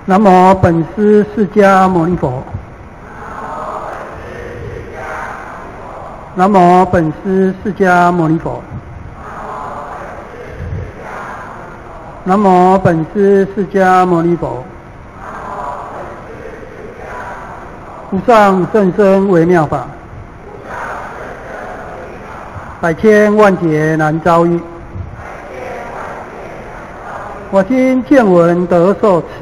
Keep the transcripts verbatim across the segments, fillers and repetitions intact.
南无本师释迦牟尼佛。南无本师释迦牟尼佛。南无本师释迦牟尼佛。无上甚深微妙法，百千万劫难遭遇。我今见闻得受持，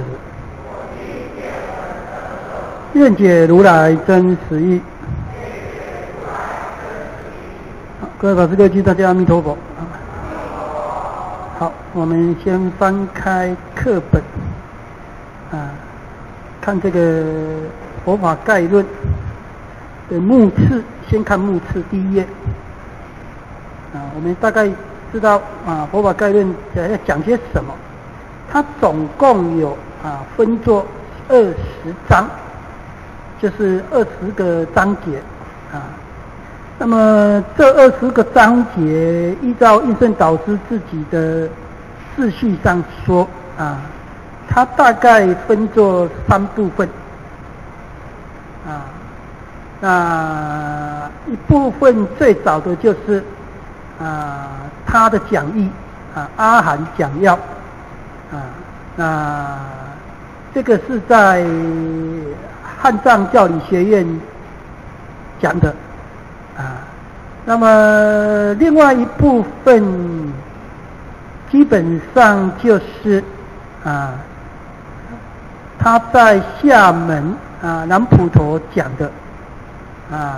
愿解如来真实义。各位法师各位居，大家阿弥陀佛。好，我们先翻开课本啊，看这个佛法概论的目次，先看目次第一页啊，我们大概知道啊，佛法概论要讲些什么。它总共有啊分作二十章，就是二十个章节啊。那么这二十个章节，依照印顺导师自己的秩序上说啊，它大概分作三部分啊。那一部分最早的就是啊他的讲义啊阿含讲要。啊，那这个是在汉藏教理学院讲的啊。那么另外一部分基本上就是啊，他在厦门啊南普陀讲的啊。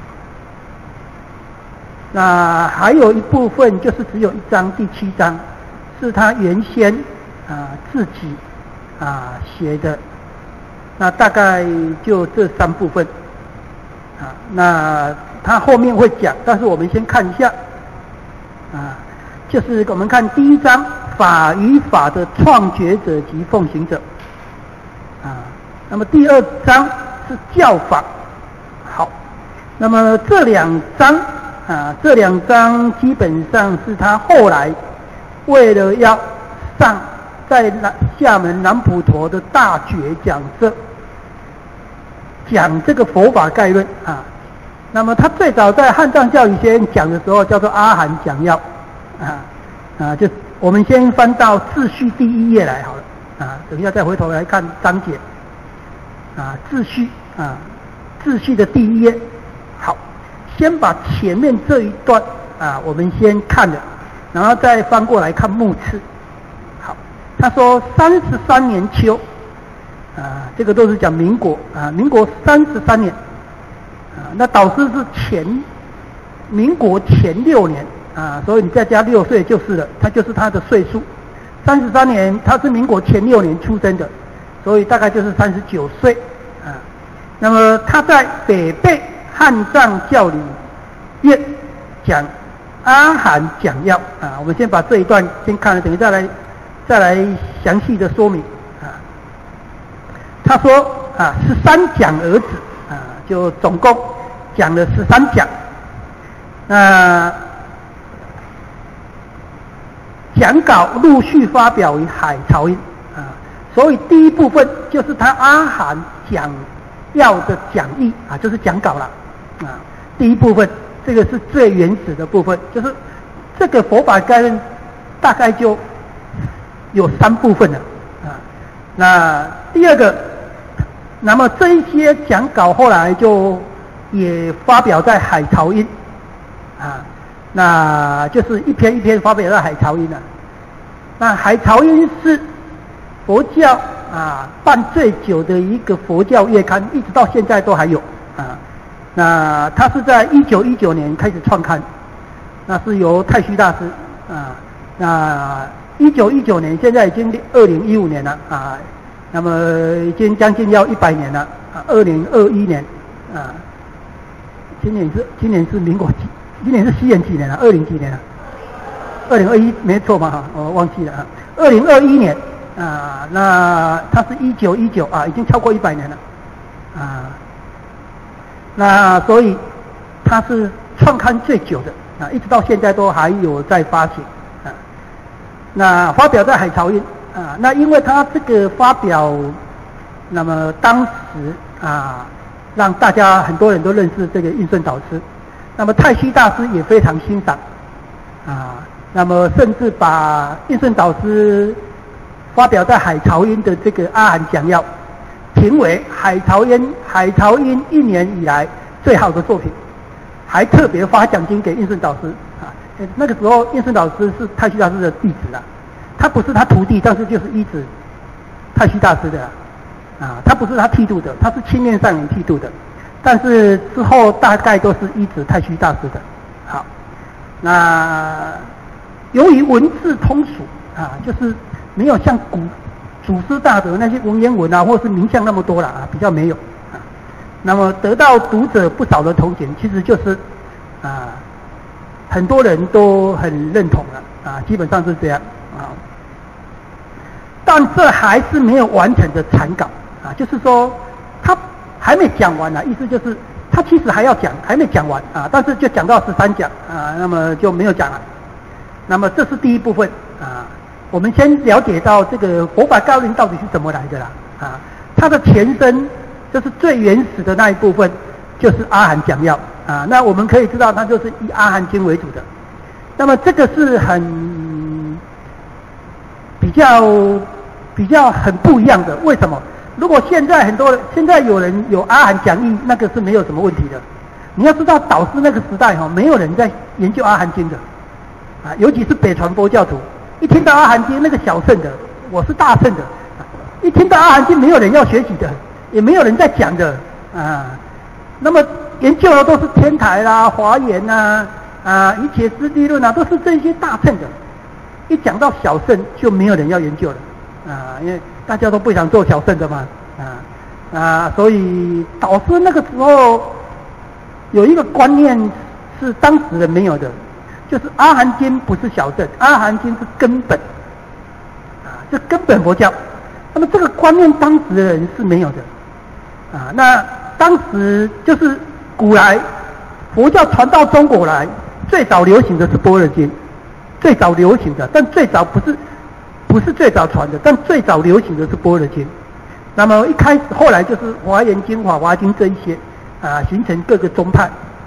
那还有一部分就是只有一章，第七章是他原先啊，自己啊写的，那大概就这三部分啊。那他后面会讲，但是我们先看一下啊，就是我们看第一章法与法的创觉者及奉行者啊。那么第二章是教法。好，那么这两章啊，这两章基本上是他后来为了要上在南厦门南普陀的大觉讲社讲这个佛法概论啊。那么他最早在汉藏教理学院讲的时候叫做阿含讲要啊啊，就我们先翻到秩序第一页来好了啊，等一下再回头来看章节啊，秩序啊，秩序的第一页。好，先把前面这一段啊我们先看了，然后再翻过来看目次。他说三十三年秋啊，这个都是讲民国啊，民国三十三年啊，那导师是前民国前六年啊，所以你再加六岁就是了，他就是他的岁数。三十三年，他是民国前六年出生的，所以大概就是三十九岁啊。那么他在北碚汉藏教理院讲阿含讲要啊，我们先把这一段先看了，等一下来。再来详细的说明啊。他说啊，十三讲儿子啊，就总共讲了十三讲。那讲稿陆续发表于海潮音啊，所以第一部分就是他阿含讲要的讲义啊，就是讲稿了啊。第一部分这个是最原始的部分，就是这个佛法概论大概就有三部分了啊。那第二个，那么这一些讲稿后来就也发表在海潮音啊，那就是一篇一篇发表在海潮音了。那海潮音是佛教啊办最久的一个佛教月刊，一直到现在都还有啊。那它是在一九一九年开始创刊，那是由太虚大师啊，那一九一九年，现在已经二零一五年了啊，那么已经将近要一百年了啊，二零二一年啊，今年是今年是民国几？今年是西元几年了？二零几年了？二零二一没错嘛哈，我忘记了啊，二零二一年啊，那它是一九一九啊，已经超过一百年了啊，那所以它是创刊最久的啊，一直到现在都还有在发行。那发表在海潮音啊，那因为他这个发表那么当时啊，让大家很多人都认识这个印顺导师。那么太虚大师也非常欣赏啊，那么甚至把印顺导师发表在海潮音的这个阿含讲要评为海潮音海潮音一年以来最好的作品，还特别发奖金给印顺导师啊。那个时候印顺导师是太虚大师的弟子啦，他不是他徒弟，但是就是依止太虚大师的啊，他不是他剃度的，他是青面上人剃度的。但是之后大概都是依止太虚大师的。好，那由于文字通俗啊，就是没有像古祖师大德那些文言文啊，或是名相那么多了啊，比较没有啊。那么得到读者不少的同情，其实就是啊，很多人都很认同了啊，基本上是这样啊。但这还是没有完成的残稿啊，就是说他还没讲完啊，意思就是他其实还要讲，还没讲完啊，但是就讲到十三讲啊，那么就没有讲了。那么这是第一部分啊，我们先了解到这个佛法纲领到底是怎么来的啦啊，它的前身就是最原始的那一部分，就是阿含讲要啊，那我们可以知道它就是以阿含经为主的。那么这个是很比较比较很不一样的，为什么？如果现在很多人，现在有人有阿含讲义，那个是没有什么问题的。你要知道，导师那个时代哈，没有人在研究阿含经的，啊，尤其是北传佛教徒，一听到阿含经，那个小乘的，我是大乘的，一听到阿含经，没有人要学习的，也没有人在讲的啊。那么研究的都是天台啦、华严呐、啊、一切师地论啊，都是这些大乘的。一讲到小乘，就没有人要研究了啊，因为大家都不想做小乘的嘛，啊啊，所以导师那个时候有一个观念是当时人没有的，就是阿含经不是小乘，阿含经是根本，啊，是根本佛教。那么这个观念当时的人是没有的，啊，那当时就是古来佛教传到中国来，最早流行的是般若经，最早流行的，但最早不是。不是最早传的，但最早流行的是般若经。那么一开始，后来就是华严经、法华经这一些啊，形成各个宗派。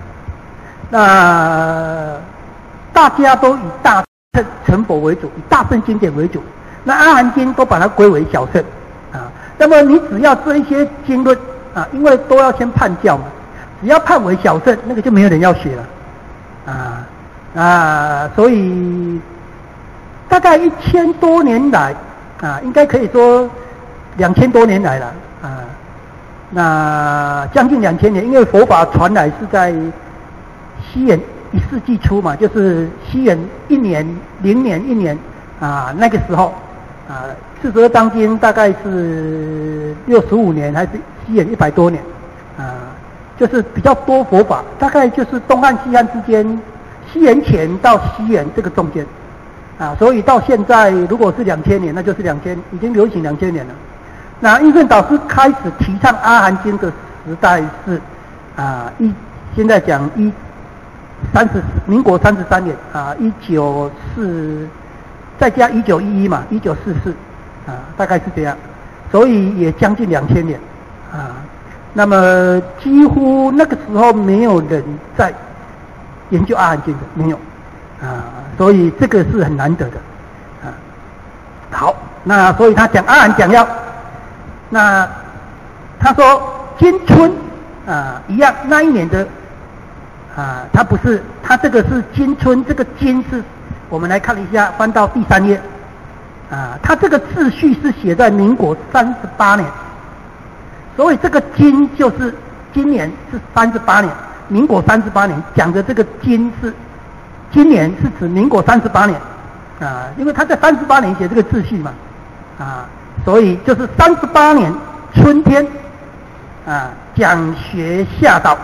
那大家都以大乘成佛为主，以大乘经典为主。那阿含经都把它归为小乘啊。那么你只要这一些经论啊，因为都要先判教嘛，只要判为小乘，那个就没有人要学了啊啊，所以。大概一千多年来啊，应该可以说两千多年来了啊，那将近两千年，因为佛法传来是在西元一世纪初嘛，就是西元一年零年一年啊，那个时候啊，四十二章经大概是六十五年还是西元一百多年啊，就是比较多佛法，大概就是东汉西汉之间，西元前到西元这个中间。啊，所以到现在如果是两千年，那就是两千，已经流行两千年了。那印顺导师开始提倡阿含经的时代是啊一，现在讲一三十民国三十三年啊，一九四再加一九一一嘛，一九四四啊，大概是这样，所以也将近两千年啊。那么几乎那个时候没有人在研究阿含经的，没有。啊，所以这个是很难得的，啊，好，那所以他讲阿含讲要，那他说金春啊一样，那一年的啊，他不是，他这个是金春，这个金是，我们来看一下，翻到第三页，啊，他这个秩序是写在民国三十八年，所以这个金就是今年是三十八年，民国三十八年讲的这个金是。今年是指民国三十八年，啊，因为他在三十八年写这个秩序嘛，啊，所以就是三十八年春天，啊，讲学下道，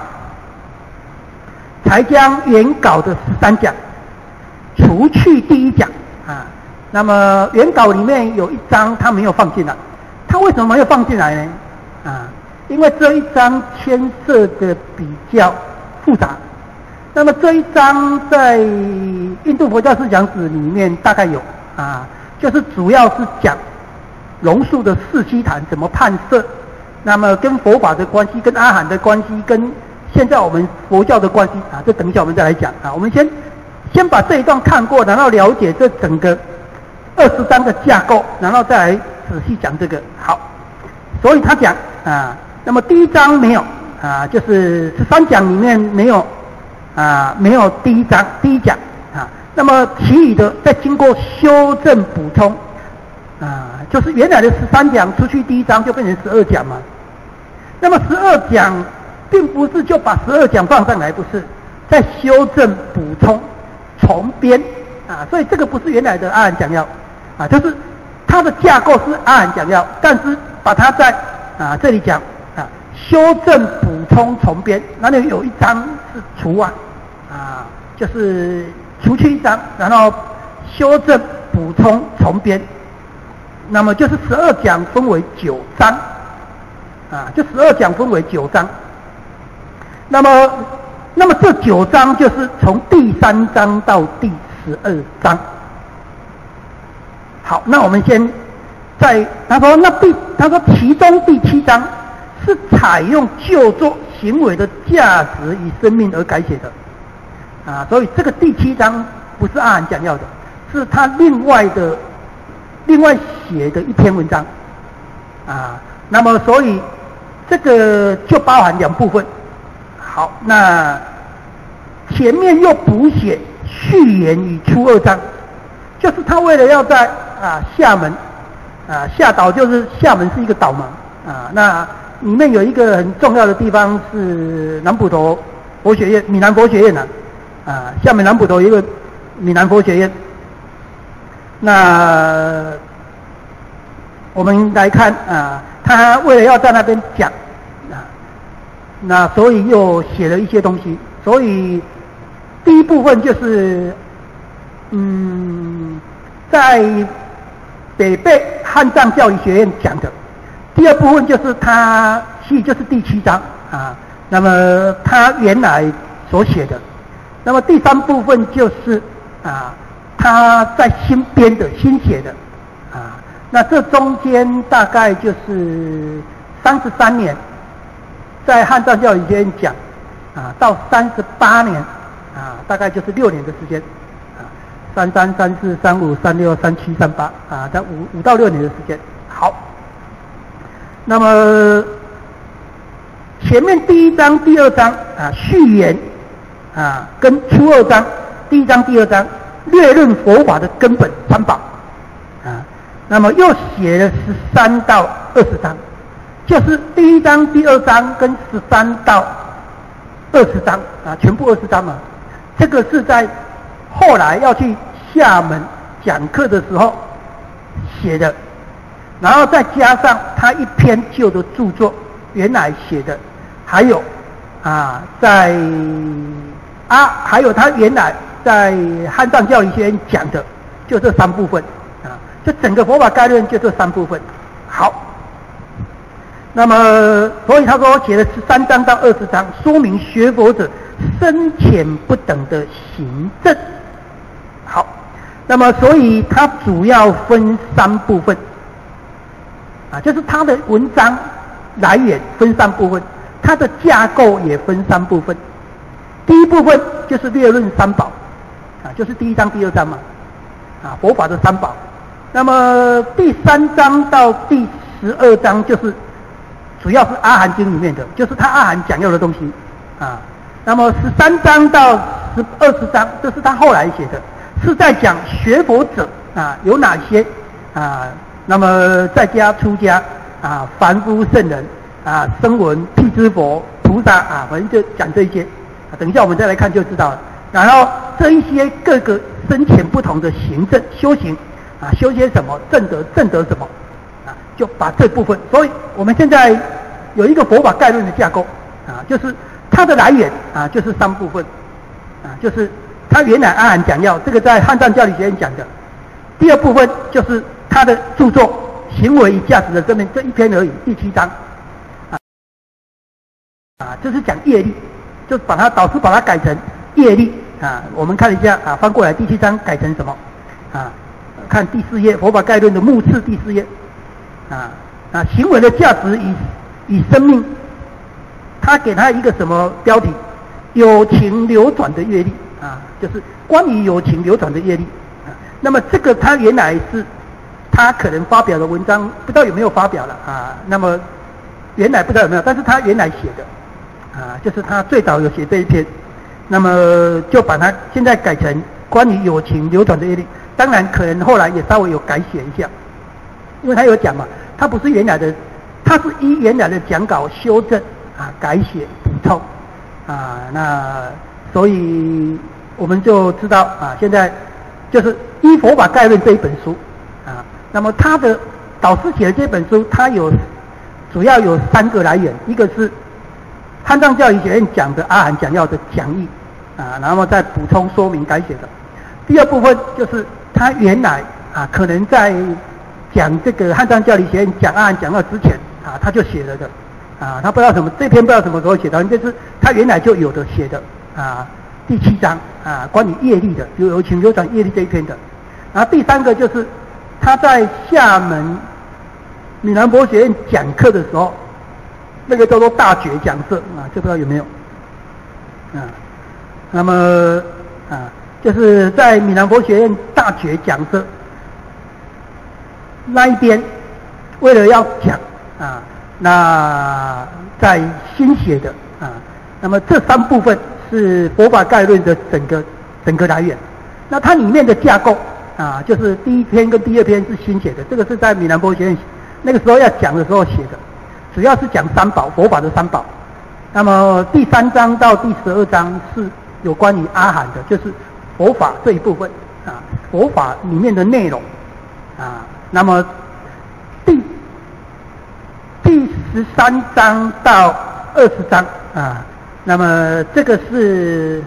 才将原稿的十三讲除去第一讲，啊，那么原稿里面有一章他没有放进来，他为什么没有放进来呢？啊，因为这一章牵涉的比较复杂。那么这一章在印度佛教思想史里面大概有啊，就是主要是讲龙树的四悉檀怎么判摄那么跟佛法的关系，跟阿含的关系，跟现在我们佛教的关系啊，这等一下我们再来讲啊。我们先先把这一段看过，然后了解这整个二十章的架构，然后再来仔细讲这个。好，所以他讲啊，那么第一章没有啊，就是十三讲里面没有啊，没有第一章第一讲啊。那么其余的再经过修正补充啊，就是原来的十三讲出去第一章就变成十二讲嘛。那么十二讲并不是就把十二讲放上来，不是，再修正补充重编啊，所以这个不是原来的阿含讲要啊，就是它的架构是阿含讲要，但是把它在啊这里讲啊修正补充重编，那里有一章是除外啊，就是除去一章，然后修正补充重编，那么就是十二讲分为九章啊，就十二讲分为九章。那么，那么这九章就是从第三章到第十二章。好，那我们先在他说那第他说其中第七章是采用就作行为的价值与生命而改写的啊，所以这个第七章不是阿含讲要的，是他另外的另外写的一篇文章啊。那么所以这个就包含两部分。好，那前面又补写序言与初二章，就是他为了要在啊厦门啊厦岛，就是厦门是一个岛嘛啊，那里面有一个很重要的地方是南普陀佛学院，闽南佛学院啊，啊厦门南普陀有一个闽南佛学院。那我们来看啊，他为了要在那边讲。那所以又写了一些东西，所以第一部分就是嗯在北碚汉藏教育学院讲的，第二部分就是他其实就是第七章啊，那么他原来所写的，那么第三部分就是啊他在新编的新写的啊，那这中间大概就是三十三年。在汉藏教育学院讲啊，到三十八年啊，大概就是六年的时间啊，三三三四三五三六三七三八啊，在五五到六年的时间。好，那么前面第一章、第二章啊序言啊，跟初二章，第一章、第二章略论佛法的根本三宝啊，那么又写了十三到二十章。就是第一章、第二章跟十三到二十章啊，全部二十章嘛。这个是在后来要去厦门讲课的时候写的，然后再加上他一篇旧的著作原来写的，还有啊在啊还有他原来在汉藏教育学院讲的，就这三部分啊，就整个佛法概论就这三部分。好。那么，所以他说写了十三章到二十章，说明学佛者深浅不等的行证。好，那么所以它主要分三部分，啊，就是它的文章来源分三部分，它的架构也分三部分。第一部分就是略论三宝，啊，就是第一章、第二章嘛，啊，佛法的三宝。那么第三章到第十二章就是。主要是阿含经里面的，就是他阿含讲要的东西啊。那么十三章到十二十章，这是他后来写的，是在讲学佛者啊有哪些啊。那么在家出家啊，凡夫圣人啊，声闻、辟支佛、菩萨啊，反正就讲这一些。啊、等一下我们再来看就知道了。然后这一些各个深浅不同的行证修行啊，修些什么，证得证得什么。就把这部分，所以我们现在有一个佛法概论的架构啊，就是它的来源啊，就是三部分啊，就是它原来阿含讲要，这个在汉藏教理学院讲的。第二部分就是他的著作《行为与价值的生命》这一篇而已，第七章啊啊，这是讲业力，就把它导师把它改成业力啊。我们看一下啊，翻过来第七章改成什么啊？看第四页佛法概论的目次第四页。啊啊，行为的价值与以生命，他给他一个什么标题？有情流转的业力啊，就是关于有情流转的业力啊。那么这个他原来是他可能发表的文章，不知道有没有发表了啊？那么原来不知道有没有，但是他原来写的啊，就是他最早有写这一篇，那么就把它现在改成关于有情流转的业力。当然可能后来也稍微有改写一下，因为他有讲嘛，他不是原来的，他是依原来的讲稿修正啊，改写补充。啊，那所以我们就知道啊，现在就是《依佛法概论》这一本书啊，那么他的导师写的这本书，它有主要有三个来源，一个是汉藏教育学院讲的阿含讲要的讲义啊，然后再补充说明改写的。第二部分就是他原来啊，可能在讲这个汉藏教育学院讲阿含讲要之前啊，他就写了的。啊，他不知道什么这篇不知道什么时候写的，就是他原来就有的写的啊，第七章啊，关于业力的，有有情流转业力这一篇的。然后第三个就是他在厦门闽南佛学院讲课的时候，那个叫做大觉讲社啊，就不知道有没有啊。那么啊，就是在闽南佛学院大觉讲社那一边，为了要讲啊。那在新写的啊，那么这三部分是佛法概论的整个整个来源。那它里面的架构啊，就是第一篇跟第二篇是新写的，这个是在闽南佛学院那个时候要讲的时候写的，主要是讲三宝，佛法的三宝。那么第三章到第十二章是有关于阿含的，就是佛法这一部分啊，佛法里面的内容啊。那么第第十三章到二十章啊，那么这个是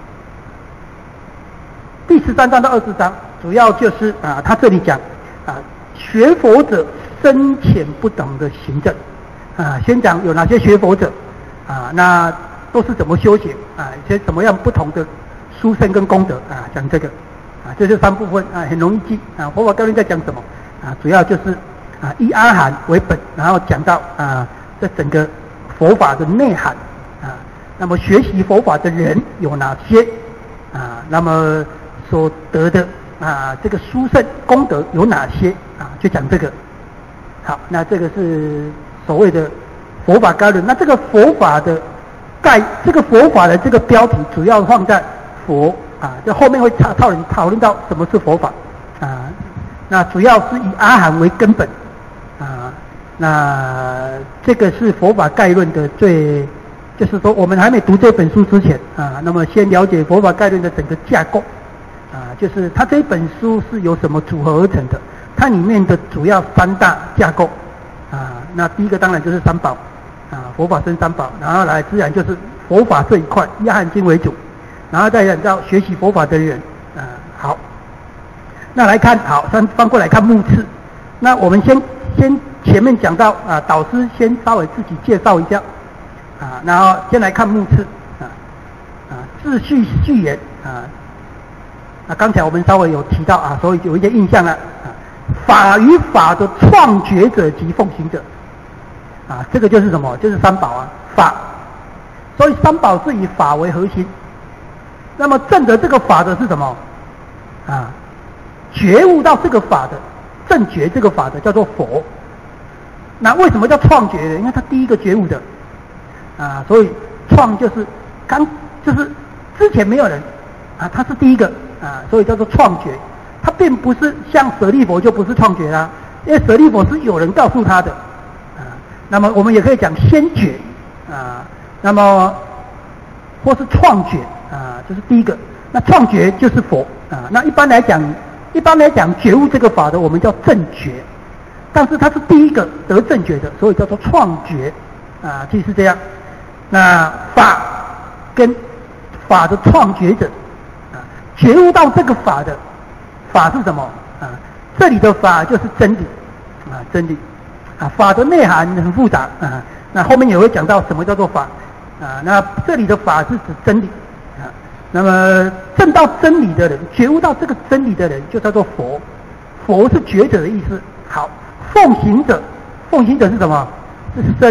第十三章到二十章，主要就是啊，他这里讲啊，学佛者深浅不等的行证啊，先讲有哪些学佛者啊，那都是怎么修行啊，一些怎么样不同的殊胜跟功德啊，讲这个啊，这就三部分啊，很容易记啊。佛法概论在讲什么啊？主要就是啊，以阿含为本，然后讲到啊，这整个佛法的内涵啊，那么学习佛法的人有哪些啊？那么所得的啊，这个殊胜功德有哪些啊？就讲这个。好，那这个是所谓的佛法概论。那这个佛法的概，这个佛法的这个标题主要放在佛啊，这后面会讨讨论讨论到什么是佛法啊。那主要是以阿含为根本。啊，那这个是佛法概论的最，就是说我们还没读这本书之前啊，那么先了解佛法概论的整个架构啊，就是它这本书是由什么组合而成的？它里面的主要三大架构啊，那第一个当然就是三宝啊，佛法僧三宝，然后来自然就是佛法这一块，以阿含经为主，然后再讲到学习佛法的人啊。好，那来看，好，翻翻过来看目次，那我们先。先前面讲到啊，导师先稍微自己介绍一下啊，然后先来看目次啊啊，秩序序言啊，那刚才我们稍微有提到啊，所以有一些印象了啊，法与法的创觉者及奉行者啊，这个就是什么？就是三宝啊，法，所以三宝是以法为核心。那么证得这个法的是什么啊？觉悟到这个法的。正觉这个法的叫做佛，那为什么叫创觉呢？因为他第一个觉悟的啊，所以创就是刚就是之前没有人啊，他是第一个啊，所以叫做创觉。他并不是像舍利佛就不是创觉啦，因为舍利佛是有人告诉他的啊。那么我们也可以讲先觉啊，那么或是创觉啊，这是第一个。那创觉就是佛啊。那一般来讲。一般来讲，觉悟这个法的我们叫正觉，但是它是第一个得正觉的，所以叫做创觉啊，即是这样。那法跟法的创觉者啊，觉悟到这个法的法是什么啊？这里的法就是真理啊，真理啊，法的内涵很复杂啊。那后面也会讲到什么叫做法啊？那这里的法是指真理。那么证到真理的人，觉悟到这个真理的人，就叫做佛。佛是觉者的意思。好，奉行者，奉行者是什么？是僧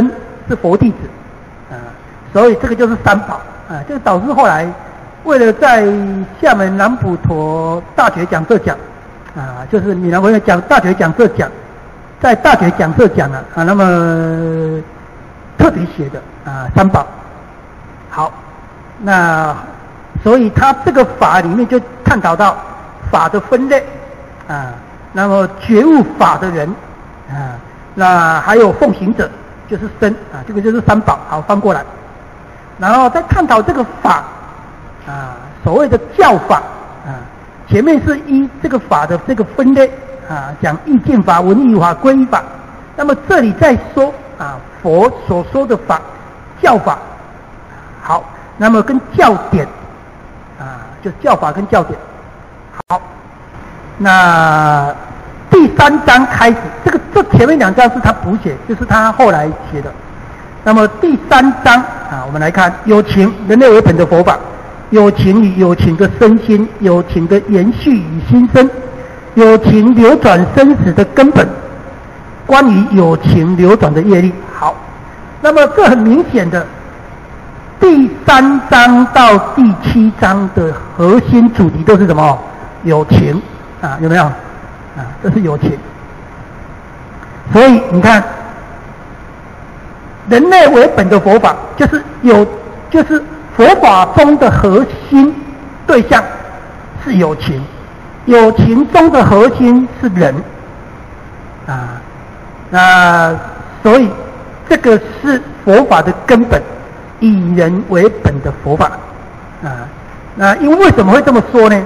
是佛弟子啊，所以这个就是三宝啊，这个导师后来为了在厦门南普陀大学讲社讲啊，就是闽南文讲大学讲社讲，在大学讲社讲啊啊，那么特别写的啊三宝。好，那所以他这个法里面就探讨到法的分类啊，那么觉悟法的人啊，那还有奉行者就是僧啊，这个就是三宝。好，翻过来，然后再探讨这个法啊，所谓的教法啊，前面是依这个法的这个分类啊，讲意见法、文义法、皈依法，那么这里再说啊，佛所说的法教法。好，那么跟教典啊，就教法跟教典。好，那第三章开始，这个这前面两章是他补写，就是他后来写的。那么第三章啊，我们来看有情人类为本的佛法，有情与有情的身心，有情的延续与心生，有情流转生死的根本，关于有情流转的业力。好，那么这很明显的。第三章到第七章的核心主题都是什么？有情啊，有没有？啊，这是有情。所以你看，人类为本的佛法，就是有，就是佛法中的核心对象是有情，有情中的核心是人啊。那所以这个是佛法的根本。以人为本的佛法啊，那因为为什么会这么说呢？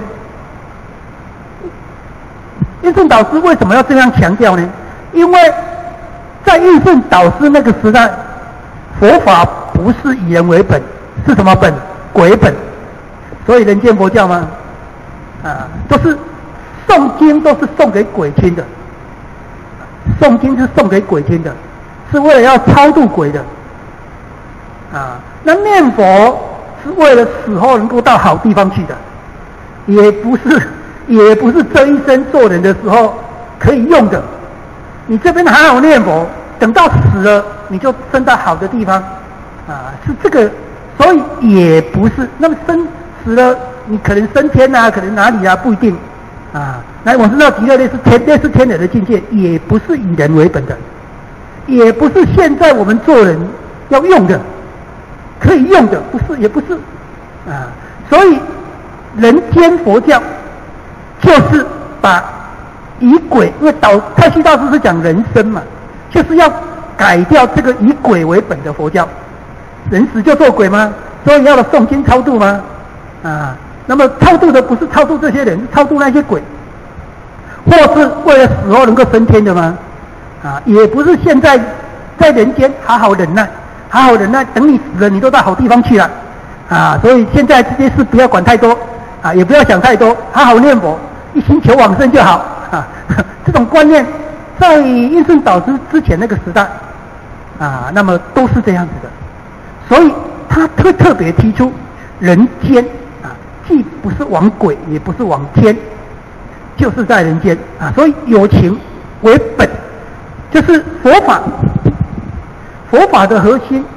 印顺导师为什么要这样强调呢？因为在印顺导师那个时代，佛法不是以人为本，是什么本？鬼本。所以人间佛教吗？啊，都是诵经都是送给鬼听的，诵经是送给鬼听的，是为了要超度鬼的。啊，那念佛是为了死后能够到好地方去的，也不是，也不是这一生做人的时候可以用的。你这边好好念佛，等到死了你就升到好的地方，啊，是这个，所以也不是。那么生死了，你可能升天啊，可能哪里啊，不一定啊。来，我知道极乐类似天，类似天人的境界，也不是以人为本的，也不是现在我们做人要用的。可以用的不是，也不是啊，所以人间佛教就是把以鬼，因为导太虚大师是讲人生嘛，就是要改掉这个以鬼为本的佛教。人死就做鬼吗？所以要了诵经超度吗？啊，那么超度的不是超度这些人，是超度那些鬼，或是为了死后能够升天的吗？啊，也不是现在在人间好好忍耐。好好忍耐，等你死了，你都到好地方去了，啊！所以现在这些事不要管太多，啊，也不要想太多，好好念佛，一心求往生就好，啊！这种观念在印顺导师之前那个时代，啊，那么都是这样子的，所以他特特别提出人间啊，既不是往鬼，也不是往天，就是在人间啊，所以有情为本，就是佛法。佛法的核心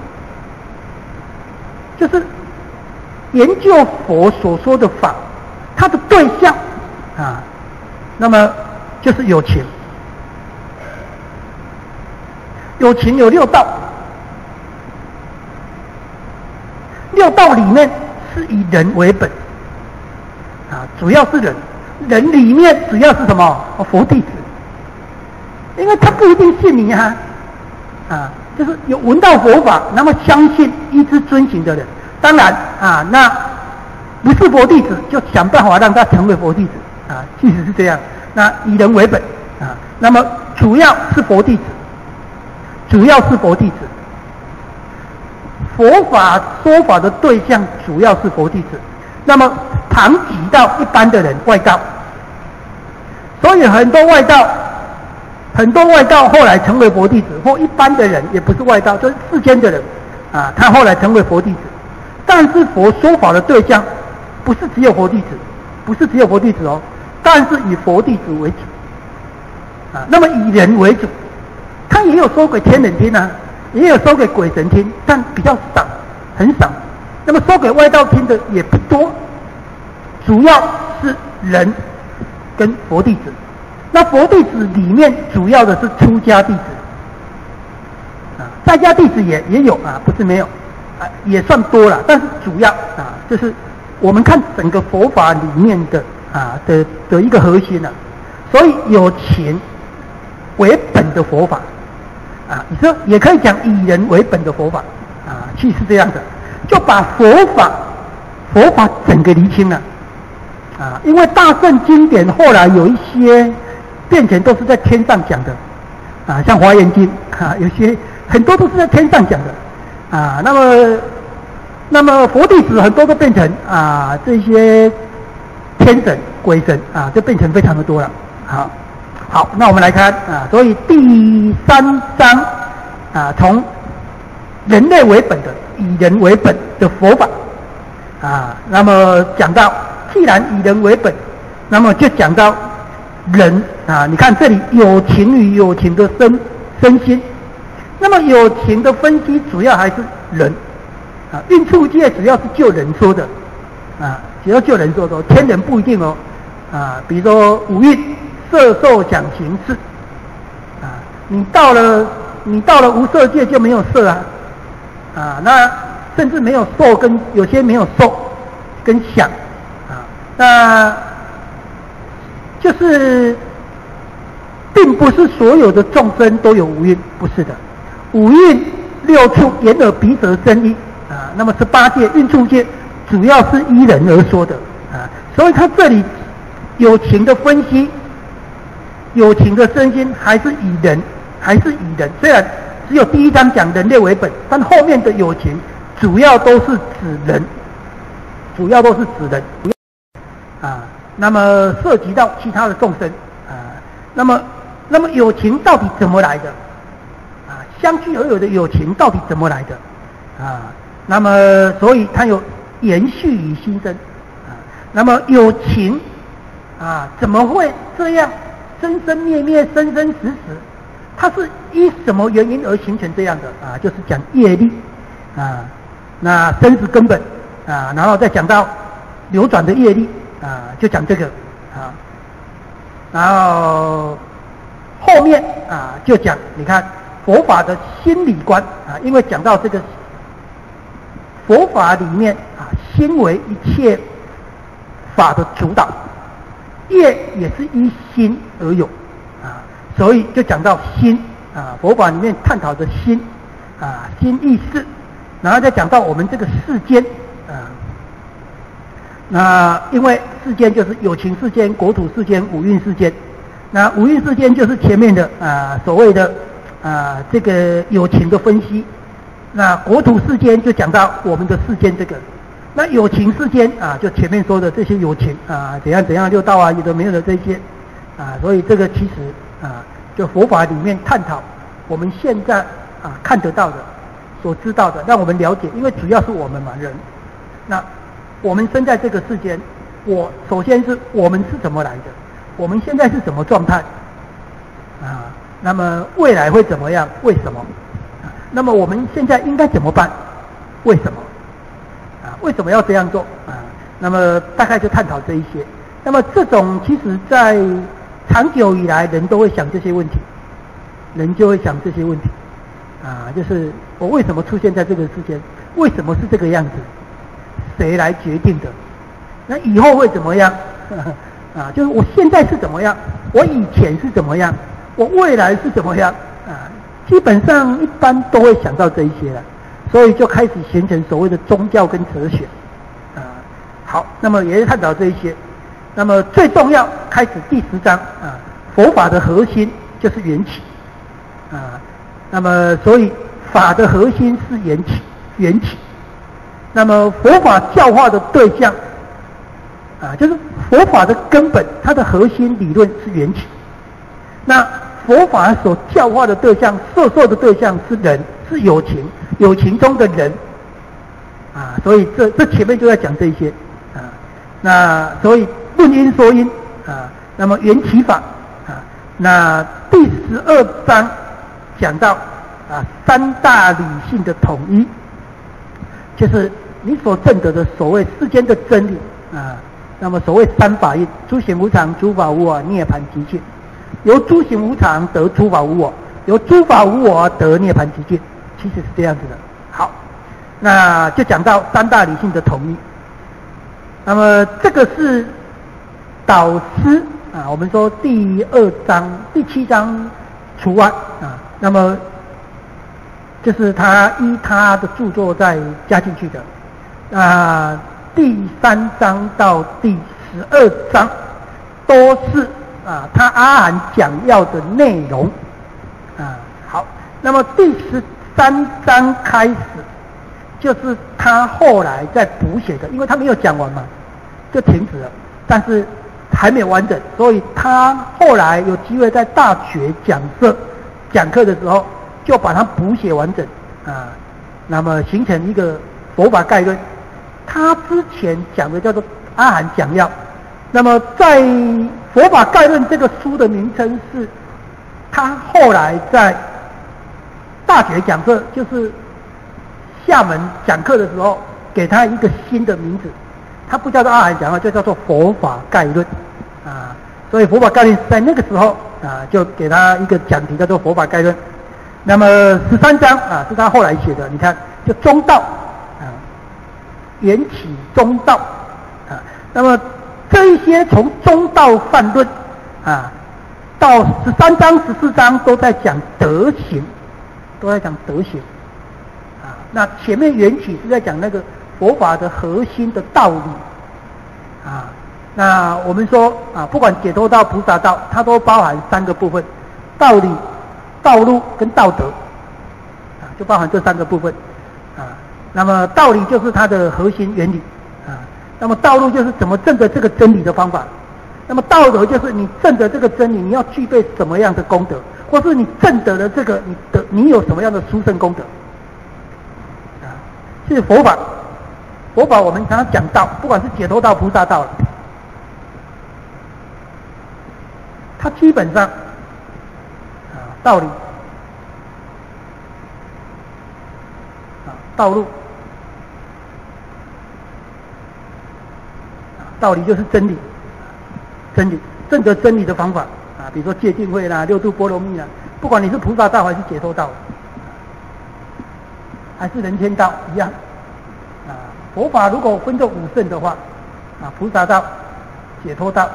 就是研究佛所说的法，它的对象啊，那么就是有情。有情有六道，六道里面是以人为本啊，主要是人，人里面主要是什么？佛弟子，因为他不一定信你啊，啊。就是有闻到佛法，那么相信依之遵行的人，当然啊，那不是佛弟子，就想办法让他成为佛弟子啊，其实是这样。那以人为本啊，那么主要是佛弟子，主要是佛弟子，佛法说法的对象主要是佛弟子，那么旁及到一般的人外道，所以很多外道。很多外道后来成为佛弟子，或一般的人也不是外道，就是世间的人啊，他后来成为佛弟子。但是佛说法的对象不是只有佛弟子，不是只有佛弟子哦，但是以佛弟子为主啊，那么以人为主。他也有说给天人听啊， 也有说给鬼神听，但比较少，很少。那么说给外道听的也不多，主要是人跟佛弟子。那佛弟子里面主要的是出家弟子，啊，在家弟子也也有啊，不是没有，啊，也算多了，但是主要啊，就是我们看整个佛法里面的啊的的一个核心啊，所以有情为本的佛法，啊，你说也可以讲以人为本的佛法，啊，其实是这样的，就把佛法佛法整个厘清了，啊，因为大乘经典后来有一些变成都是在天上讲的，啊，像华严经啊，有些很多都是在天上讲的，啊，那么那么佛弟子很多都变成啊这些天神鬼神啊，就变成非常的多了。好，好，那我们来看啊，所以第三章啊，从人类为本的以人为本的佛法啊，那么讲到既然以人为本，那么就讲到人啊，你看这里有情与有情的身身心，那么有情的分析主要还是人啊，运处界主要是就人说的啊，只要就人说的，天人不一定哦啊，比如说五蕴色受想行识啊，你到了你到了无色界就没有色啊啊，那甚至没有受跟有些没有受跟想啊，那就是并不是所有的众生都有五蕴，不是的，五蕴六处眼耳鼻舌身意啊，那么十八界运处界主要是依人而说的啊，所以他这里有情的分析，有情的身心还是以人，还是以人，虽然只有第一章讲人类为本，但后面的有情主要都是指人，主要都是指人啊，那么涉及到其他的众生啊，那么那么有情到底怎么来的啊？相聚而有的有情到底怎么来的啊？那么所以它有延续与新生啊，那么有情啊怎么会这样生生灭灭生生死死？它是依什么原因而形成这样的啊？就是讲业力啊，那生死根本啊，然后再讲到流转的业力啊，就讲这个啊，然后后面啊就讲你看佛法的心理观啊，因为讲到这个佛法里面啊，心为一切法的主导，业也是依心而有啊，所以就讲到心啊，佛法里面探讨的心啊，心意识，然后再讲到我们这个世间啊，那因为世间就是有情世间、国土世间、五蕴世间，那五蕴世间就是前面的啊所谓的啊这个有情的分析，那国土世间就讲到我们的世间这个。那有情世间啊，就前面说的这些有情啊，怎样怎样六道啊，有的没有的这些啊，所以这个其实啊，就佛法里面探讨我们现在啊看得到的、所知道的，让我们了解，因为主要是我们嘛人。那我们生在这个世间，我首先是我们是怎么来的？我们现在是什么状态？啊，那么未来会怎么样？为什么？啊，那么我们现在应该怎么办？为什么？啊，为什么要这样做啊？那么大概就探讨这一些。那么这种其实在长久以来，人都会想这些问题，人就会想这些问题啊，就是我为什么出现在这个世间？为什么是这个样子？谁来决定的？那以后会怎么样？啊，就是我现在是怎么样？我以前是怎么样？我未来是怎么样？啊，基本上一般都会想到这一些了。所以就开始形成所谓的宗教跟哲学，啊，好，那么也是探讨这一些。那么最重要，开始第十章啊，佛法的核心就是缘起，啊，那么所以法的核心是缘起，缘起。那么佛法教化的对象，啊，就是佛法的根本，它的核心理论是缘起。那佛法所教化的对象、摄受的对象是人，是有情。有情中的人啊，所以这这前面就在讲这些啊，那所以论因说因啊，那么缘起法啊，那第十二章讲到啊三大理性的统一，就是你所证得的所谓世间的真理啊。那么所谓三法印：诸行无常、诸法无我、涅槃极尽。由诸行无常得诸法无我，由诸法无我得涅槃极尽，其实是这样子的。好，那就讲到三大理性的统一。那么这个是导师啊，我们说第二章、第七章除外啊，那么就是他依他的著作再加进去的。啊，第三章到第十二章都是啊，他阿含讲要的内容啊。好，那么第十三章开始就是他后来再补写的，因为他没有讲完嘛，就停止了，但是还没有完整，所以他后来有机会在大学讲社讲课的时候，就把它补写完整啊，那么形成一个佛法概论。他之前讲的叫做阿含讲要，那么在佛法概论这个书的名称是，他后来在大学讲课，就是厦门讲课的时候，给他一个新的名字，他不叫做阿含讲要，就叫做佛法概论啊。所以佛法概论在那个时候啊，就给他一个讲题叫做佛法概论。那么十三章啊，是他后来写的，你看就中道啊，缘起中道啊。那么这一些从中道泛论啊，到十三章、十四章都在讲德行，都在讲德行啊。那前面缘起是在讲那个佛法的核心的道理啊。那我们说啊，不管解脱道、菩萨道，它都包含三个部分：道理、道路跟道德啊，就包含这三个部分啊。那么道理就是它的核心原理啊，那么道路就是怎么证得这个真理的方法，那么道德就是你证得这个真理，你要具备什么样的功德，或是你证得了这个，你的你有什么样的殊胜功德啊？是佛法，佛法我们常常讲道，不管是解脱道、菩萨道，它基本上啊道理啊道路啊道理就是真理，真理证得真理的方法啊，比如说戒定慧啦、六度波罗蜜啦，不管你是菩萨道还是解脱道，还是人天道一样啊。佛法如果分作五圣的话啊，菩萨道、解脱道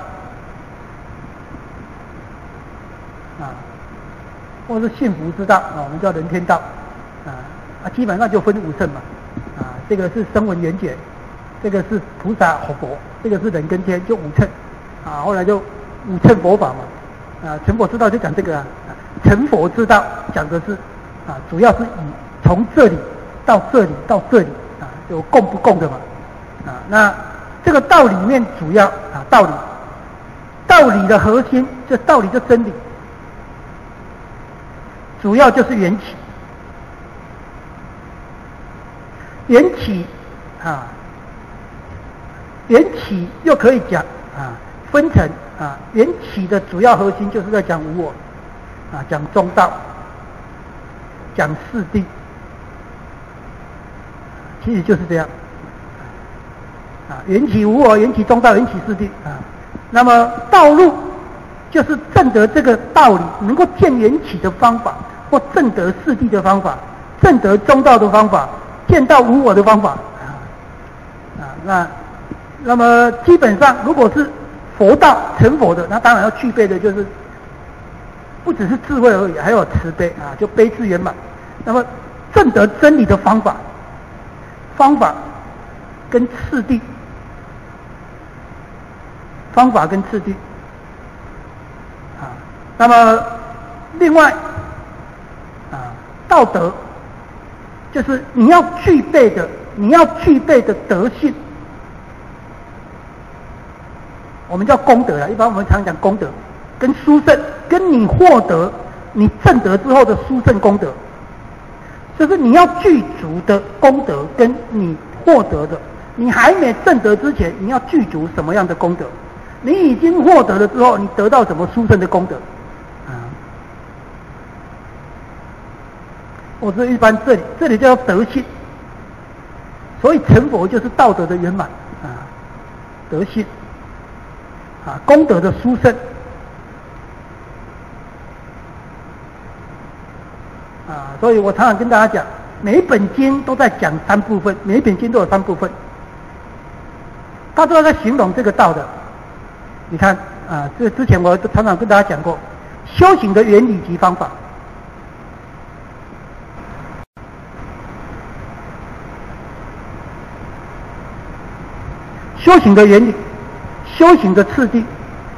啊，或是幸福之道啊，我们叫人天道啊啊，基本上就分五圣嘛啊，这个是声闻缘觉，这个是菩萨佛，这个是人跟天，就五乘啊，后来就五乘佛法嘛啊，成佛之道就讲这个啊，成佛之道讲的是啊，主要是以从这里到这里到这里啊，有共不共的嘛啊，那这个道里面主要啊道理，道理的核心，这道理就真理。主要就是缘起，缘起啊，缘起又可以讲啊，分成啊，缘起的主要核心就是在讲无我啊，讲中道，讲四谛，其实就是这样啊，缘起无我，缘起中道，缘起四谛啊。那么道路就是证得这个道理，能够见缘起的方法，或证得四谛的方法，证得中道的方法，见到无我的方法啊啊，那那么基本上如果是佛道成佛的，那当然要具备的就是不只是智慧而已，还有慈悲啊，就悲智圆满。那么证得真理的方法，方法跟次第，方法跟次第啊，那么另外啊，道德就是你要具备的，你要具备的德性，我们叫功德啦，一般我们常讲功德跟殊胜，跟你获得你证得之后的殊胜功德，就是你要具足的功德跟你获得的，你还没证得之前，你要具足什么样的功德？你已经获得了之后，你得到什么殊胜的功德？啊， 我是一般这里这里叫德性，所以成佛就是道德的圆满啊，德性啊，功德的殊胜啊，所以我常常跟大家讲，每一本经都在讲三部分，每一本经都有三部分，他都在形容这个道的。你看啊，这之前我常常跟大家讲过，修行的原理及方法。修行的原理，修行的次第，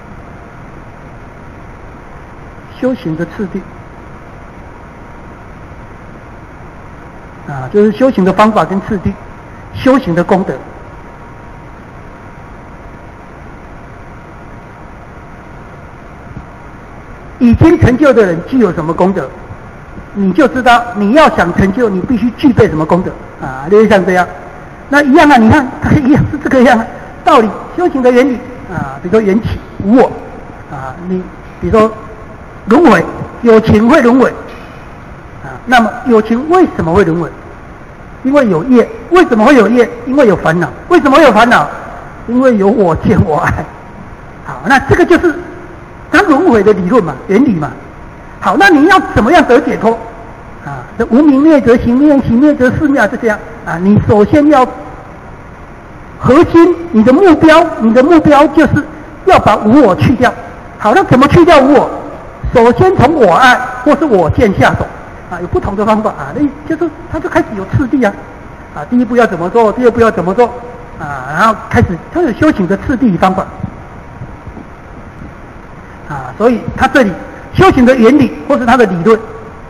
修行的次第，啊，就是修行的方法跟次第，修行的功德。已经成就的人具有什么功德，你就知道你要想成就，你必须具备什么功德啊，就是像这样。那一样啊，你看它一样是这个样啊，道理修行的原理啊，比如说缘起无我啊，你比如说轮回，有情会轮回啊，那么有情为什么会轮回？因为有业。为什么会有业？因为有烦恼。为什么会有烦恼？因为有我见我爱。好，那这个就是它轮回的理论嘛，原理嘛。好，那你要怎么样得解脱？啊，这无明灭则行灭，行灭则事灭，是这样啊。你首先要核心，你的目标，你的目标就是要把无我去掉。好，那怎么去掉无我？首先从我爱或是我见下手啊，有不同的方法啊。那就是他就开始有次第啊，啊，第一步要怎么做，第二步要怎么做啊，然后开始他有修行的次第与方法啊，所以他这里修行的原理或是他的理论。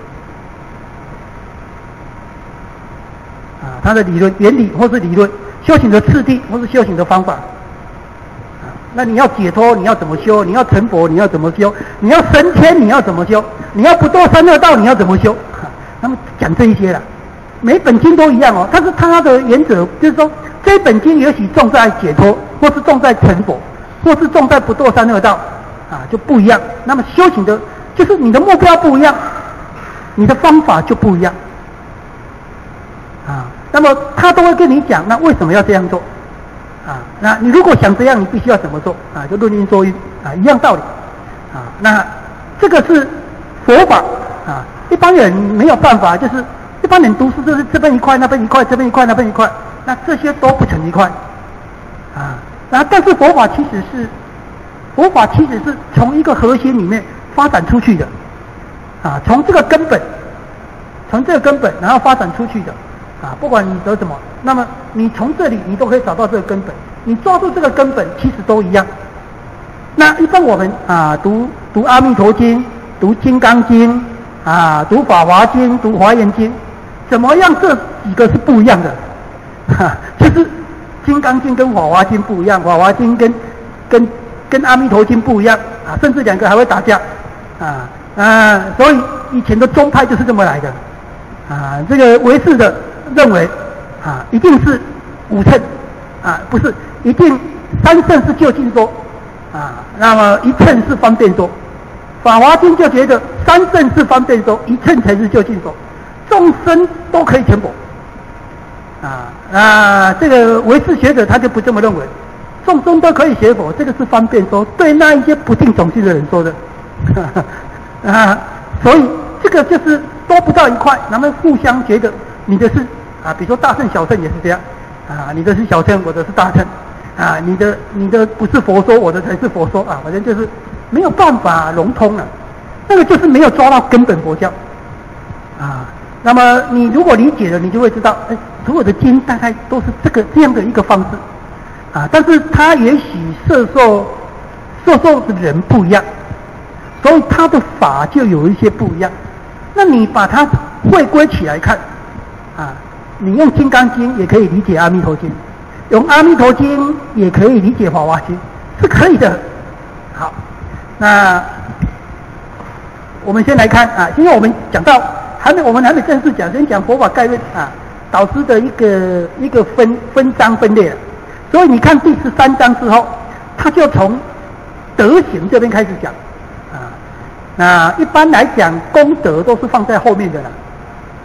他的理论原理或是理论，修行的次第或是修行的方法啊，那你要解脱你要怎么修？你要成佛你要怎么修？你要升天你要怎么修？你要不堕三恶道你要怎么修？啊，他们讲这一些了，每本经都一样哦，但是它的原则就是说，这本经也许重在解脱，或是重在成佛，或是重在不堕三恶道啊，就不一样。那么修行的就是你的目标不一样，你的方法就不一样啊。那么他都会跟你讲，那为什么要这样做？啊，那你如果想这样，你必须要怎么做？啊，就论因说因啊，一样道理啊。那这个是佛法啊，一般人没有办法，就是一般人读书就是这边一块，那边一块，这边一块，那边一块，那这些都不成一块啊。然后但是佛法其实是佛法其实是从一个核心里面发展出去的啊，从这个根本，从这个根本，然后发展出去的。啊，不管你得什么，那么你从这里你都可以找到这个根本，你抓住这个根本，其实都一样。那一般我们啊读读阿弥陀经、读金刚经啊、读法华经、读华严经，怎么样？这几个是不一样的，哈，就是金刚经跟法华经不一样，法华经跟跟跟阿弥陀经不一样啊，甚至两个还会打架啊啊，所以以前的宗派就是这么来的啊，这个唯识的。认为啊，一定是五乘啊，不是一定三乘是究竟说啊，那么一乘是方便说。法华经就觉得三乘是方便说，一乘才是究竟说，众生都可以成佛啊。那这个唯识学者他就不这么认为，众生都可以学佛，这个是方便说，对那一些不定种性的人说的啊，所以这个就是都不到一块，他们互相觉得。你的是啊，比如说大乘小乘也是这样啊，你的是小乘，我的是大乘啊，你的你的不是佛说，我的才是佛说啊，反正就是没有办法融通了，那个就是没有抓到根本佛教啊。那么你如果理解了，你就会知道，哎，所有的经大概都是这个这样的一个方式啊，但是它也许摄受摄受的人不一样，所以它的法就有一些不一样。那你把它汇归起来看。啊，你用《金刚经》也可以理解《阿弥陀经》，用《阿弥陀经》也可以理解《法华经》，是可以的。好，那我们先来看啊，因为我们讲到还没，我们还没正式讲，先讲佛法概论啊，导师的一个一个分分章分类了。所以你看第十三章之后，他就从德行这边开始讲啊。那一般来讲，功德都是放在后面的啦。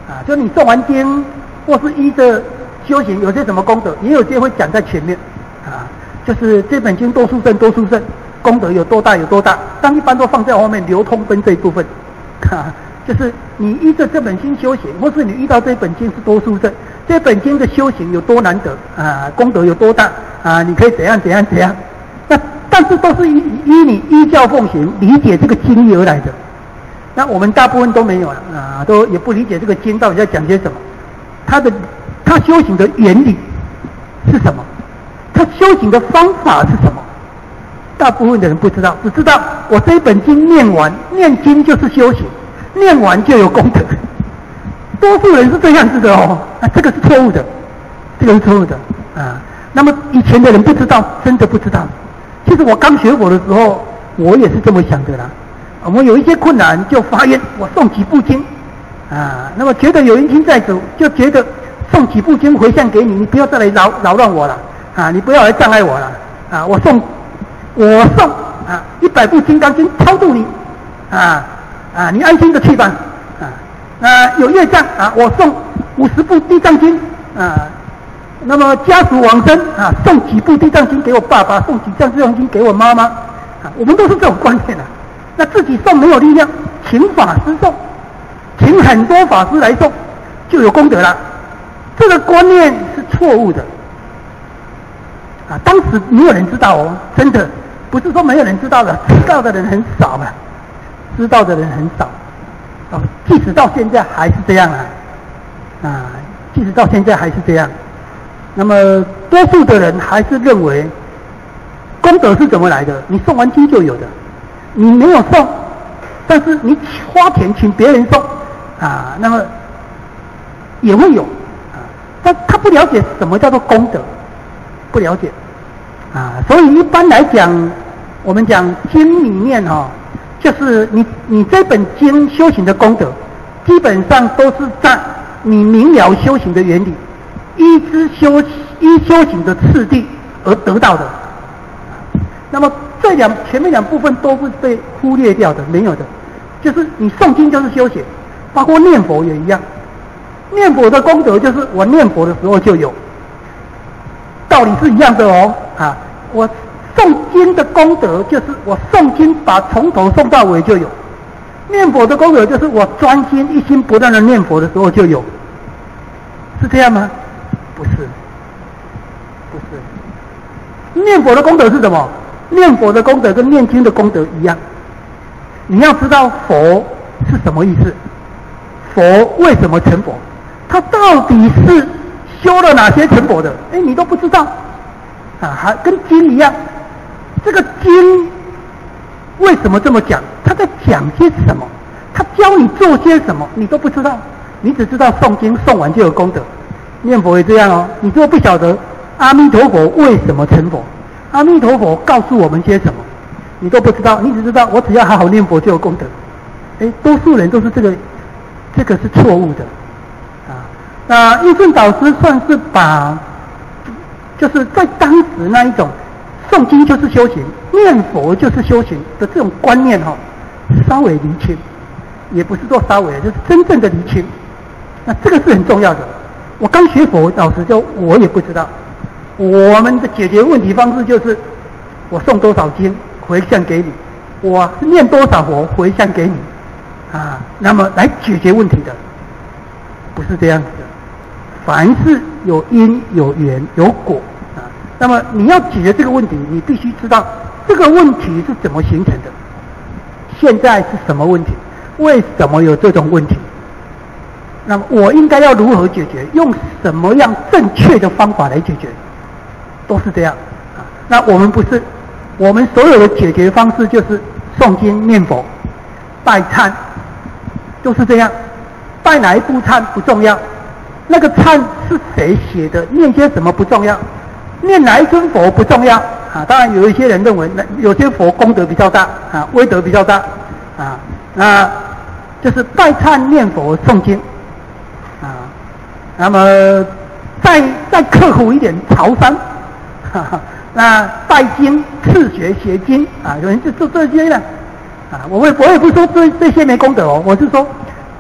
啊，就你诵完经或是依着修行有些什么功德，也有些会讲在前面啊，就是这本经多殊胜多殊胜，功德有多大有多大，但一般都放在后面流通分这一部分，啊，就是你依着这本经修行，或是你遇到这本经是多殊胜，这本经的修行有多难得啊，功德有多大啊，你可以怎样怎样怎样，那但是都是依依你依教奉行理解这个经义而来的。那我们大部分都没有了啊，都也不理解这个经到底在讲些什么，它的它修行的原理是什么，它修行的方法是什么，大部分的人不知道，只知道我这一本经念完，念经就是修行，念完就有功德，多数人是这样子的哦，啊，这个是错误的，这个是错误的啊。那么以前的人不知道，真的不知道。其实我刚学佛的时候，我也是这么想的啦。我们有一些困难，就发愿我诵几部经，啊，那么觉得有冤亲债主，就觉得诵几部经回向给你，你不要再来扰扰乱我了，啊，你不要来障碍我了，啊，我诵我诵啊一百部金刚经超度你，啊啊，你安心的去吧，啊，那有业障啊，我诵五十部地藏经，啊，那么家属往生啊，诵几部地藏经给我爸爸，诵几张地藏经给我妈妈，啊，我们都是这种观念的。那自己诵没有力量，请法师诵，请很多法师来诵，就有功德了。这个观念是错误的，啊，当时没有人知道哦，真的不是说没有人知道的，知道的人很少嘛，知道的人很少，啊，即使到现在还是这样啊，啊，即使到现在还是这样。那么多数的人还是认为功德是怎么来的？你诵完经就有的。你没有送，但是你花钱请别人送啊，那么也会有啊，但他不了解什么叫做功德，不了解啊，所以一般来讲，我们讲经里面哈、哦，就是你你这本经修行的功德，基本上都是在你明了修行的原理，依之修依修行的次第而得到的。那么这两前面两部分都是被忽略掉的，没有的，就是你诵经就是修行，包括念佛也一样，念佛的功德就是我念佛的时候就有，道理是一样的哦啊，我诵经的功德就是我诵经把从头诵到尾就有，念佛的功德就是我专心一心不断的念佛的时候就有，是这样吗？不是，不是，念佛的功德是什么？念佛的功德跟念经的功德一样，你要知道佛是什么意思，佛为什么成佛，他到底是修了哪些成佛的？哎，你都不知道啊，还跟经一样，这个经为什么这么讲？他在讲些什么？他教你做些什么？你都不知道，你只知道诵经诵完就有功德，念佛也这样哦。你如果不晓得阿弥陀佛为什么成佛？阿弥陀佛告诉我们些什么，你都不知道，你只知道我只要好好念佛就有功德。哎，多数人都是这个，这个是错误的啊。那印顺导师算是把，就是在当时那一种诵经就是修行，念佛就是修行的这种观念哈、哦，稍微厘清，也不是说稍微，就是真正的厘清。那这个是很重要的。我刚学佛，老实说，我也不知道。我们的解决问题方式就是，我诵多少经回向给你，我念多少佛回向给你，啊，那么来解决问题的，不是这样子的。凡是有因有缘有果啊，那么你要解决这个问题，你必须知道这个问题是怎么形成的，现在是什么问题，为什么有这种问题，那么我应该要如何解决，用什么样正确的方法来解决。都是这样啊，那我们不是，我们所有的解决方式就是诵经念佛、拜忏，都是这样。拜哪一部忏不重要，那个忏是谁写的，念些什么不重要，念哪一尊佛不重要啊。当然有一些人认为，有些佛功德比较大啊，威德比较大啊，那就是拜忏念佛诵经啊。那么再再刻苦一点，朝山。那拜经、次学、写经啊，有人就做这些呢啊，我也我也不说这这些没功德哦，我是说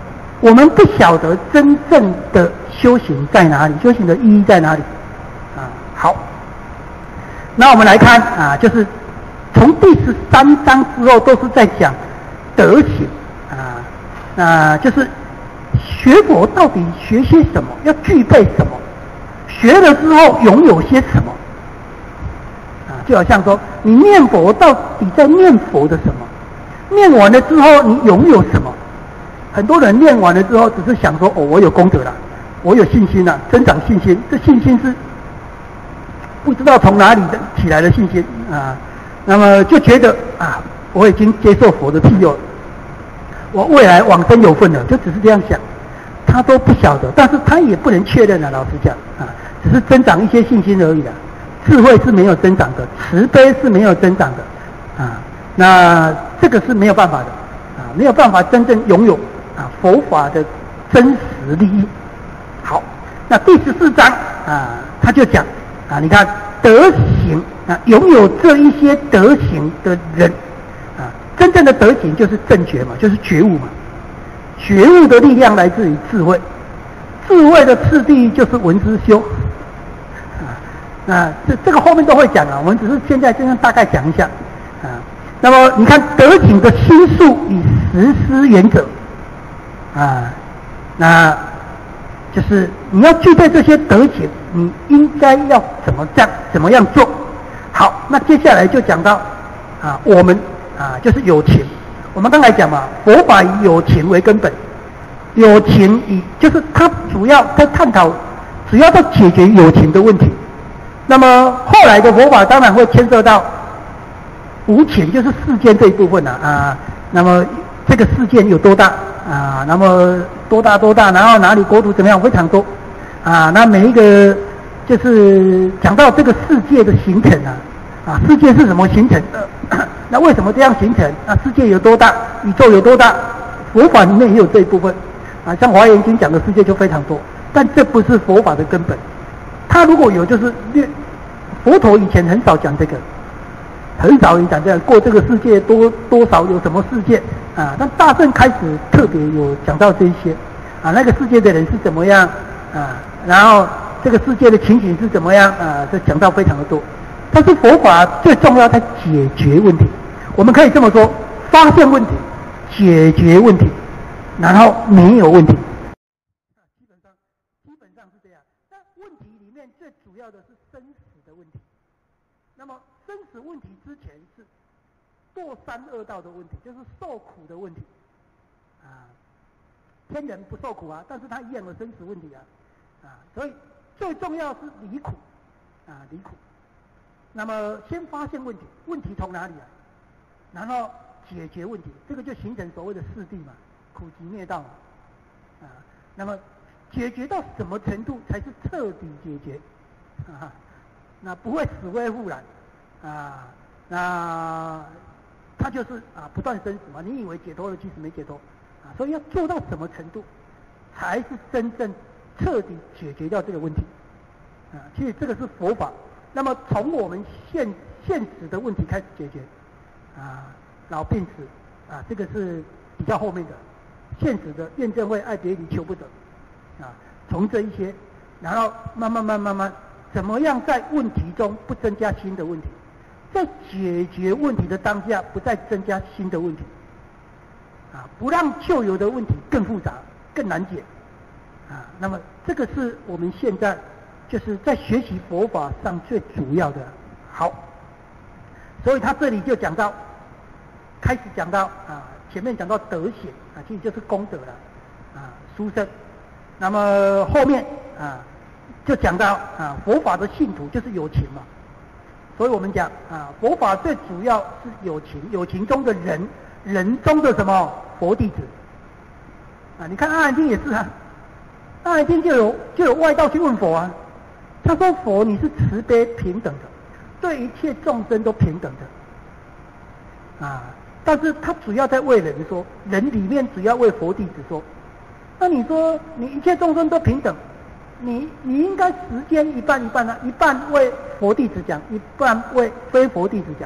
我们不晓得真正的修行在哪里，修行的意义在哪里啊？好，那我们来看啊，就是从第十三章之后都是在讲德行啊，那就是学佛到底学些什么，要具备什么，学了之后拥有些什么啊？就好像说你念佛到底在念佛的什么，念完了之后你拥有什么？很多人念完了之后只是想说哦，我有功德了，我有信心了，增长信心，这信心是不知道从哪里的起来的信心啊，那么就觉得啊，我已经接受佛的庇佑，我未来往生有份了，就只是这样想，他都不晓得，但是他也不能确认啊，老实讲啊，只是增长一些信心而已啦，智慧是没有增长的，慈悲是没有增长的啊，那这个是没有办法的啊，没有办法真正拥有啊佛法的真实利益。好，那第十四章啊，他就讲啊，你看德行啊，拥有这一些德行的人啊，真正的德行就是正觉嘛，就是觉悟嘛。觉悟的力量来自于智慧，智慧的次第就是闻思修啊。那这这个后面都会讲啊，我们只是现在先大概讲一下啊。那么你看德行的心术与实施原则啊，那就是你要具备这些德行，你应该要怎么样怎么样做。好，那接下来就讲到啊，我们啊就是有情。我们刚才讲嘛，佛法以有情为根本，有情以就是它主要在探讨，主要在解决有情的问题。那么后来的佛法当然会牵涉到无情，就是世间这一部分了 啊, 啊。那么这个世界有多大啊？那么多大多大？然后哪里国土怎么样？非常多啊。那每一个就是讲到这个世界的形成啊，啊，世界是怎么形成的？那为什么这样形成？啊，世界有多大？宇宙有多大？佛法里面也有这一部分啊。像《华严经》讲的世界就非常多，但这不是佛法的根本。它如果有，就是佛陀以前很少讲这个。很少人讲这样过这个世界多多少有什么世界啊？但大圣开始特别有讲到这些啊，那个世界的人是怎么样啊？然后这个世界的情景是怎么样啊？这讲到非常的多。但是佛法最重要在解决问题，我们可以这么说：发现问题，解决问题，然后没有问题。基本上基本上是这样。但问题里面最主要的是生死的问题。那么生死问题之前是堕三恶道的问题，就是受苦的问题啊。天人不受苦啊，但是他一样有生死问题啊啊，所以最重要是离苦啊，离苦。那么先发现问题，问题从哪里来，然后解决问题，这个就形成所谓的四谛嘛，苦集灭道嘛啊。那么解决到什么程度才是彻底解决啊？那不会死灰复燃啊，那他就是啊不断生死嘛。你以为解脱了，其实没解脱啊。所以要做到什么程度，才是真正彻底解决掉这个问题啊？其实这个是佛法。那么从我们现现实的问题开始解决啊，老病死啊，这个是比较后面的现实的怨憎会、爱别离、求不得啊，从这一些，然后慢慢慢慢慢。怎么样在问题中不增加新的问题，在解决问题的当下不再增加新的问题啊，不让旧有的问题更复杂更难解啊。那么这个是我们现在就是在学习佛法上最主要的。好，所以他这里就讲到开始讲到啊，前面讲到德行啊，其实就是功德了啊，殊胜。那么后面啊就讲到啊，佛法的信徒就是有情嘛，所以我们讲啊，佛法最主要是有情，有情中的人，人中的什么佛弟子啊？你看阿含经也是啊，阿含经就有就有外道去问佛啊，他说佛你是慈悲平等的，对一切众生都平等的啊，但是他主要在为人说，人里面主要为佛弟子说，那你说你一切众生都平等？你你应该时间一半一半啊，一半为佛弟子讲，一半为非佛弟子讲，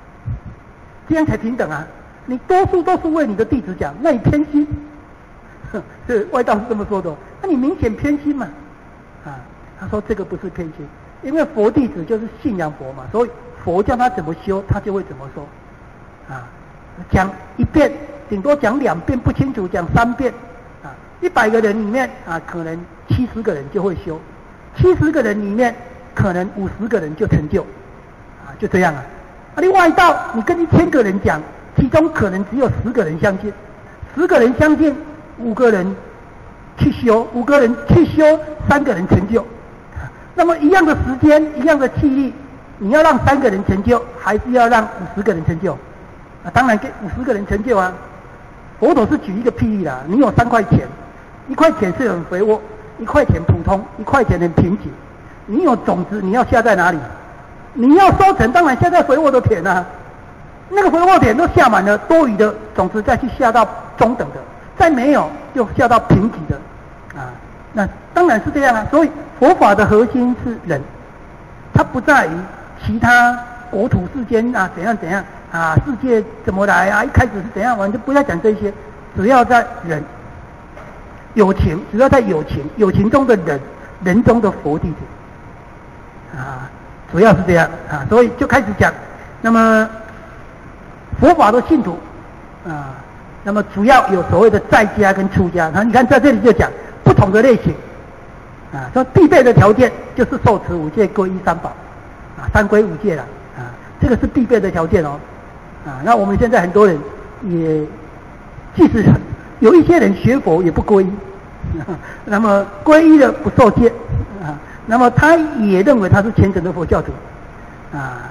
这样才平等啊！你多数都是为你的弟子讲，那你偏心， 这外道是这么说的、哦。那你明显偏心嘛？啊，他说这个不是偏心，因为佛弟子就是信仰佛嘛，所以佛叫他怎么修，他就会怎么说。啊，讲一遍，顶多讲两遍不清楚，讲三遍。啊，一百个人里面啊，可能七十个人就会修，七十个人里面可能五十个人就成就。啊，就这样啊。啊，你外道，你跟一千个人讲，其中可能只有十个人相信，十个人相信，五个人去修，五个人去修，三个人成就。那么一样的时间，一样的气力，你要让三个人成就，还是要让五十个人成就？啊，当然给五十个人成就啊。佛陀是举一个譬喻啦，你有三块钱，一块钱是很肥沃，一块钱普通，一块钱很贫瘠。你有种子，你要下在哪里？你要收成，当然下在肥沃的田啊。那个肥沃田都下满了，多余的种子再去下到中等的，再没有就下到贫瘠的啊。那当然是这样啊。所以佛法的核心是人，它不在于其他国土世间啊怎样怎样啊，世界怎么来啊，一开始是怎样，我们就不要讲这些，只要在人有情，只要在有情，有情中的人，人中的佛弟子啊，主要是这样啊。所以就开始讲，那么佛法的信徒啊，那么主要有所谓的在家跟出家。那你看在这里就讲不同的类型啊，说必备的条件就是受持五戒、皈依三宝啊，三皈五戒了啊，这个是必备的条件哦啊。那我们现在很多人也，即使有一些人学佛也不皈依，啊、那么皈依了不受戒啊，那么他也认为他是虔诚的佛教徒啊。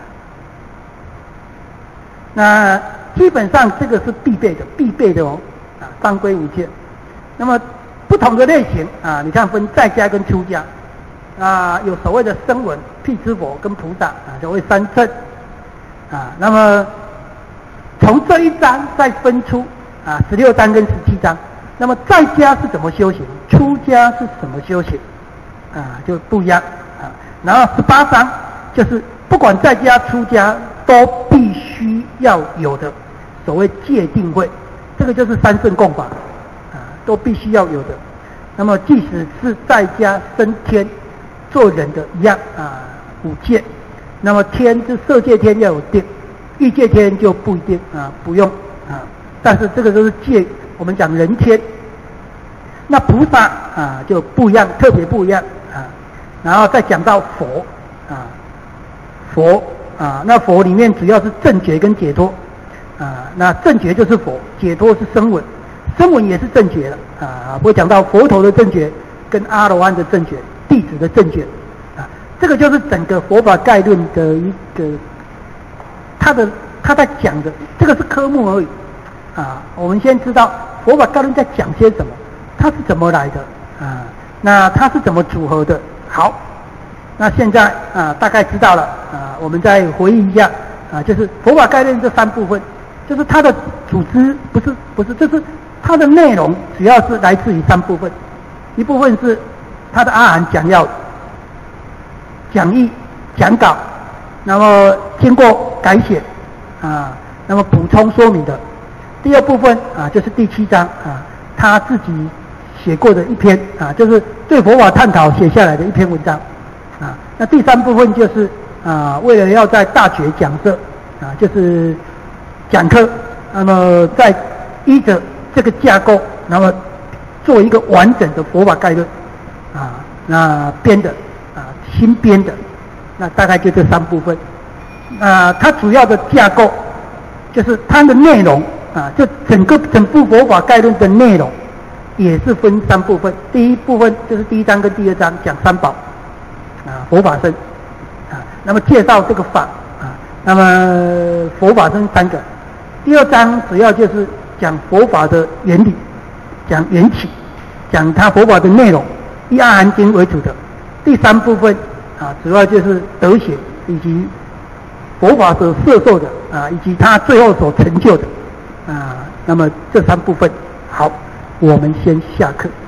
那基本上这个是必备的，必备的哦啊，三皈五戒。那么不同的类型啊，你看分在家跟出家啊，有所谓的声闻、辟支佛跟菩萨啊，所谓三乘啊。那么从这一章再分出啊十六章跟十七章，那么在家是怎么修行，出家是什么修行啊，就不一样啊。然后十八章就是不管在家出家都必须要有的所谓戒定慧，这个就是三圣共法啊，都必须要有的。那么即使是在家升天做人的一样啊，五戒。那么天是色界天要有定，欲界天就不一定啊，不用啊。但是这个都是戒，我们讲人天。那菩萨啊就不一样，特别不一样啊。然后再讲到佛啊，佛啊，那佛里面主要是正觉跟解脱啊。那正觉就是佛，解脱是声闻，声闻也是正觉了啊。会讲到佛陀的正觉跟阿罗汉的正觉，弟子的正觉啊。这个就是整个佛法概论的一个，他的他在讲的这个是科目而已啊。我们先知道佛法概论在讲些什么，它是怎么来的啊？那它是怎么组合的？好，那现在啊大概知道了啊，我们再回忆一下啊，就是佛法概论这三部分，就是它的组织不是不是，就是它的内容主要是来自于三部分，一部分是它的阿含讲要、讲义、讲稿，那么经过改写啊，那么补充说明的。第二部分啊，就是第七章啊，他自己写过的一篇啊，就是对佛法探讨写下来的一篇文章啊。那第三部分就是啊，为了要在大学讲课啊，就是讲课，那么在依着这个架构，那么做一个完整的佛法概论啊，那编的啊，新编的，那大概就这三部分。啊，它主要的架构就是它的内容啊，就整个整部佛法概论的内容也是分三部分。第一部分就是第一章跟第二章讲三宝啊，佛法僧啊，那么介绍这个法啊，那么佛法僧三个。第二章主要就是讲佛法的原理，讲缘起，讲它佛法的内容，以阿含经为主的。第三部分啊，主要就是德行以及佛法所摄受的啊，以及他最后所成就的啊，那么这三部分，好，我们先下课。